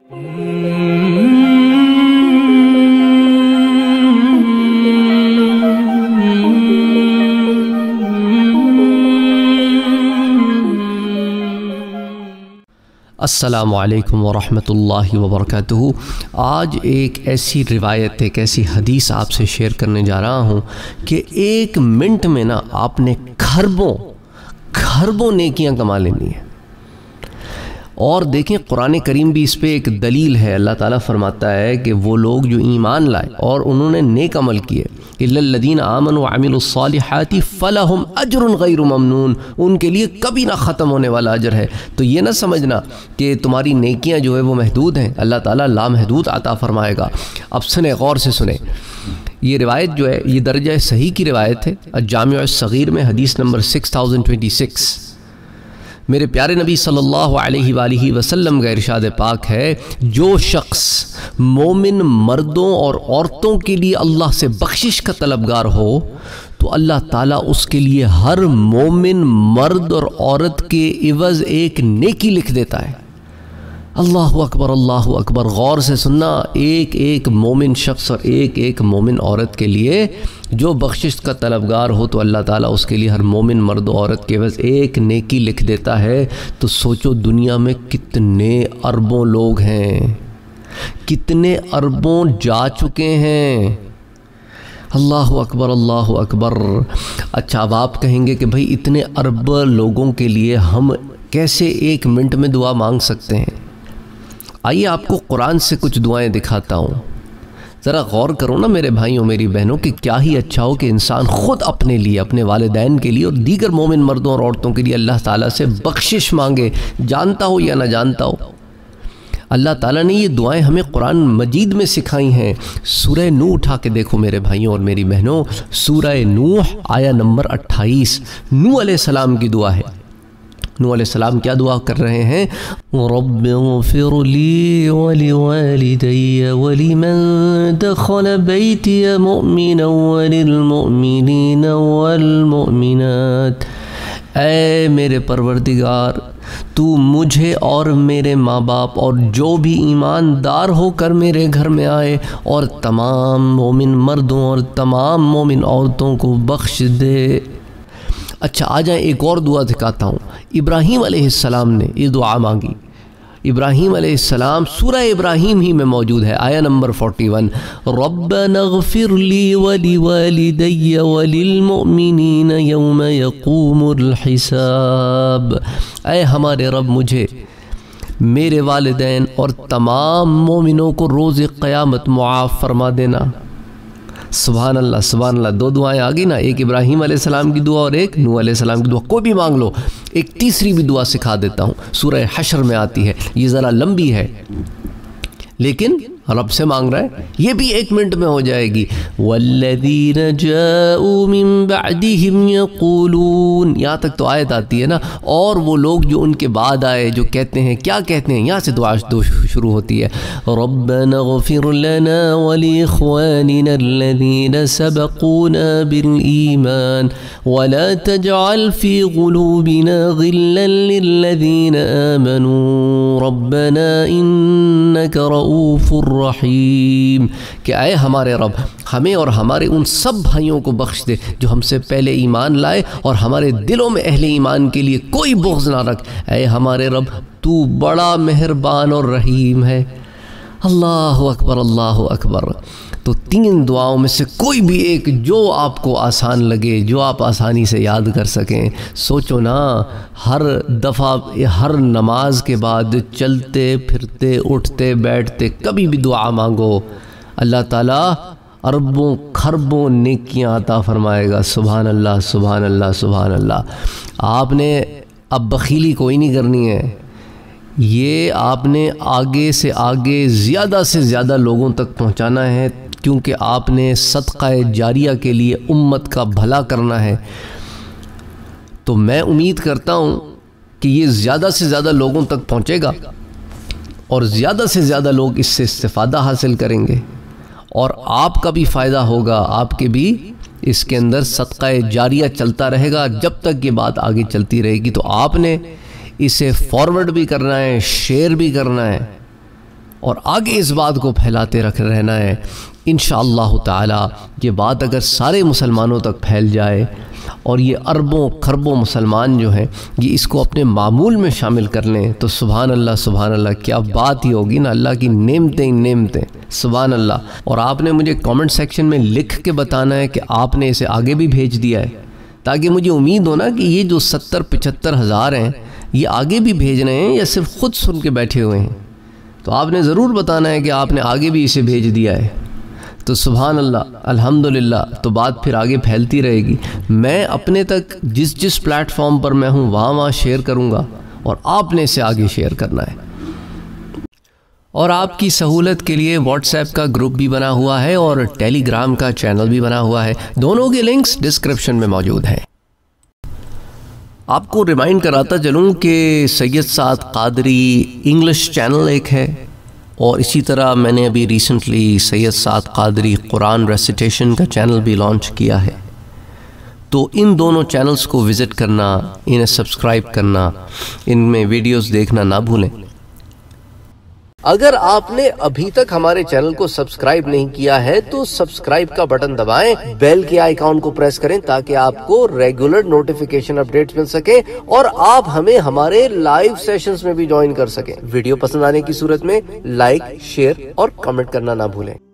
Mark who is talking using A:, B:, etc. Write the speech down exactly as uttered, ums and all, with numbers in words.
A: السلام علیکم ورحمۃ اللہ وبرکاتہ۔ آج ایک ایسی روایت، ایک ایسی حدیث آپ سے شیئر کرنے جا رہا ہوں کہ ایک منٹ میں نا آپ نے کھربوں کھربوں نیکیاں کما لینی ہیں۔ اور دیکھیں قرآن کریم بھی اس پہ ایک دلیل ہے۔ اللہ تعالیٰ فرماتا ہے کہ وہ لوگ جو ایمان لائے اور انہوں نے نیک عمل کیے، اِلَّا الَّذِينَ آمَنُوا وَعَمِلُوا الصَّالِحَاتِ فَلَهُمْ أَجْرٌ غَيْرُ مَمْنُونٍ، ان کے لیے کبھی نہ ختم ہونے والا اجر ہے۔ تو یہ نہ سمجھنا کہ تمہاری نیکیاں جو ہے وہ محدود ہیں، اللہ تعالیٰ لامحدود عطا فرمائے گا۔ اب سنیں، غور سے سنیں۔ یہ روایت جو ہے یہ درجہ صحیح کی روایت ہے، الجامع الصغیر میں حدیث نمبر سکس ہزار چھبیس۔ میرے پیارے نبی صلی اللہ علیہ وآلہ وسلم کا ارشاد پاک ہے، جو شخص مومن مردوں اور عورتوں کے لیے اللہ سے بخشش کا طلبگار ہو تو اللہ تعالیٰ اس کے لیے ہر مومن مرد اور عورت کے عوض ایک نیکی لکھ دیتا ہے۔ اللہ اکبر، اللہ اکبر۔ غور سے سننا، ایک ایک مومن شخص اور ایک ایک مومن عورت کے لیے جو بخشش کا طلبگار ہو تو اللہ تعالیٰ اس کے لیے ہر مومن مرد و عورت کے عوض ایک نیکی لکھ دیتا ہے۔ تو سوچو دنیا میں کتنے اربوں لوگ ہیں، کتنے اربوں جا چکے ہیں۔ اللہ اکبر، اللہ اکبر۔ اچھا، اب آپ کہیں گے کہ بھائی اتنے ارب لوگوں کے لیے ہم کیسے ایک منٹ میں دعا مانگ سکتے ہیں؟ آئیے آپ کو قرآن سے کچھ دعائیں دکھاتا ہوں۔ ذرا غور کرو نا میرے بھائیوں میری بہنوں کہ کیا ہی اچھا ہو کہ انسان خود اپنے لیے، اپنے والدین کے لیے اور دیگر مومن مردوں اور عورتوں کے لیے اللہ تعالیٰ سے بخشش مانگے، جانتا ہو یا نہ جانتا ہو۔ اللہ تعالیٰ نے یہ دعائیں ہمیں قرآن مجید میں سکھائی ہیں۔ سورہ نوح اٹھا کے دیکھو میرے بھائیوں اور میری بہنوں، سورہ نوح آیا نمبر اٹھائیس، نوح علیہ السلام کی دعا ہے۔ نوح علیہ السلام کیا دعا کر رہے ہیں؟ رب اغفر لی ولوالدی ولمن دخل بیتی مؤمنا وللمؤمنین والمؤمنات۔ اے میرے پروردگار، تو مجھے اور میرے ماں باپ اور جو بھی ایماندار ہو کر میرے گھر میں آئے اور تمام مومن مردوں اور تمام مومن عورتوں کو بخش دے۔ اچھا آ جائیں، ایک اور دعا دکھاتا ہوں۔ ابراہیم علیہ السلام نے یہ دعا مانگی۔ ابراہیم علیہ السلام سورہ ابراہیم ہی میں موجود ہے، آیا نمبر اکتالیس، ربنا اغفر لی ولوالدی وللمؤمنین یوم یقوم الحساب۔ اے ہمارے رب، مجھے، میرے والدین اور تمام مومنوں کو روز قیامت معاف فرما دینا۔ سبحان اللہ، سبحان اللہ۔ دو دعائیں آ گئی نا، ایک ابراہیم علیہ السلام کی دعا اور ایک نوح علیہ السلام کی دعا۔ کوئی بھی مانگ لو۔ ایک تیسری بھی دعا سکھا دیتا ہوں، سورہ حشر میں آتی ہے، یہ ذرا لمبی ہے لیکن رب سے مانگ رہا ہے، یہ بھی ایک منٹ میں ہو جائے گی۔ والذین جاءوا من بعدہم یقولون، یہاں تک تو آیت آتی ہے نا، اور وہ لوگ جو ان کے بعد آئے جو کہتے ہیں، کیا کہتے ہیں؟ یہاں سے دعا شروع ہوتی ہے، ربنا اغفر لنا ولاخواننا الذین سبقونا بالایمان ولا تجعل فی قلوبنا غلا للذین آمنوا ربنا انک رؤوف رحیم۔ کہ اے ہمارے رب، ہمیں اور ہمارے ان سب بھائیوں کو بخش دے جو ہم سے پہلے ایمان لائے اور ہمارے دلوں میں اہل ایمان کے لیے کوئی بغض نہ رکھ۔ اے ہمارے رب، تو بڑا مہربان اور رحیم ہے۔ اللہ اکبر، اللہ اکبر۔ تو تین دعاؤں میں سے کوئی بھی ایک جو آپ کو آسان لگے، جو آپ آسانی سے یاد کر سکیں۔ سوچو نا، ہر دفعہ ہر نماز کے بعد چلتے پھرتے اٹھتے بیٹھتے کبھی بھی دعا مانگو، اللہ تعالیٰ اربوں کھربوں نیکیاں عطا فرمائے گا۔ سبحان اللہ، سبحان اللہ، سبحان اللہ۔ آپ نے اب بخیلی کوئی نہیں کرنی ہے، یہ آپ نے آگے سے آگے زیادہ سے زیادہ لوگوں تک پہنچانا ہے، کیونکہ آپ نے صدقہ جاریہ کے لیے امت کا بھلا کرنا ہے۔ تو میں امید کرتا ہوں کہ یہ زیادہ سے زیادہ لوگوں تک پہنچے گا اور زیادہ سے زیادہ لوگ اس سے استفادہ حاصل کریں گے، اور آپ کا بھی فائدہ ہوگا، آپ کے بھی اس کے اندر صدقہ جاریہ چلتا رہے گا جب تک یہ بات آگے چلتی رہے گی۔ تو آپ نے اسے فارورڈ بھی کرنا ہے، شیئر بھی کرنا ہے، اور آگے اس بات کو پھیلاتے رکھ رہنا ہے۔ انشاءاللہ تعالی یہ بات اگر سارے مسلمانوں تک پھیل جائے اور یہ اربوں کھربوں مسلمان جو ہیں یہ اس کو اپنے معمول میں شامل کر لیں تو سبحان اللہ سبحان اللہ کیا بات ہی ہوگی نا، اللہ کی نعمتیں نعمتیں، سبحان اللہ۔ اور آپ نے مجھے کامنٹ سیکشن میں لکھ کے بتانا ہے کہ آپ نے اسے آگے بھی بھیج دیا ہے، تاکہ مجھے امید ہو نا کہ یہ جو ستر پچہتر ہزار ہیں یہ آگے بھی بھیج رہے ہیں یا صرف خود سن کے بیٹھے ہوئے ہیں۔ تو آپ نے ضرور بتانا ہے کہ آپ نے آگے بھی اسے بھیج دیا ہے۔ تو سبحان اللہ الحمدللہ، تو بات پھر آگے پھیلتی رہے گی۔ میں اپنے تک جس جس پلیٹ فارم پر میں ہوں وہاں وہاں شیئر کروں گا اور آپ نے اسے آگے شیئر کرنا ہے۔ اور آپ کی سہولت کے لیے واٹس ایپ کا گروپ بھی بنا ہوا ہے اور ٹیلی گرام کا چینل بھی بنا ہوا ہے، دونوں کے لنکس ڈسکرپشن میں موجود ہیں۔ آپ کو ریمائنڈ کراتا چلوں کہ سید سعد قادری انگلش چینل ایک ہے، اور اسی طرح میں نے ابھی ریسنٹلی سید سعد قادری قرآن ریسیٹیشن کا چینل بھی لانچ کیا ہے۔ تو ان دونوں چینلز کو وزٹ کرنا، انہیں سبسکرائب کرنا، ان میں ویڈیوز دیکھنا نہ بھولیں۔ اگر آپ نے ابھی تک ہمارے چینل کو سبسکرائب نہیں کیا ہے تو سبسکرائب کا بٹن دبائیں، بیل کے آئیکن کو پریس کریں تاکہ آپ کو ریگولر نوٹیفیکیشن اپڈیٹس مل سکے اور آپ ہمیں ہمارے لائیو سیشنز میں بھی جوائن کر سکیں۔ ویڈیو پسند آنے کی صورت میں لائک، شیئر اور کمنٹ کرنا نہ بھولیں۔